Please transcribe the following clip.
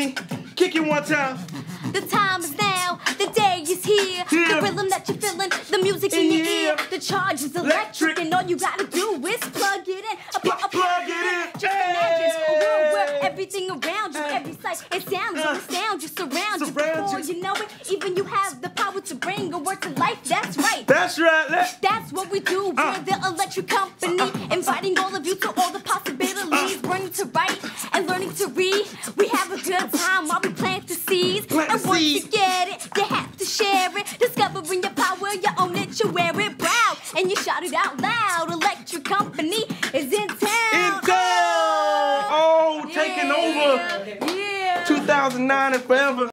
company. Kick it one time. The time is now, the day is here. The rhythm that you're feeling, the music in your ear. The charge is electric, and all you gotta do is plug it in. Plug it in. Just imagine a world where everything around you, every sight, it sounds, all the sound just surround you. Before you know it, even you have the power to bring a word to life. That's right. That's right. That's what we do. We're the electric company, inviting all of you to all the possibilities, learning to write and learning to read. We have a good time while we plant the seeds. And once you get it, you have to share it. Discovering your power, you own it, you wear it proud, and you shout it out loud. Electric company is in town. In town. Oh, taking over. Yeah. 2009 and forever.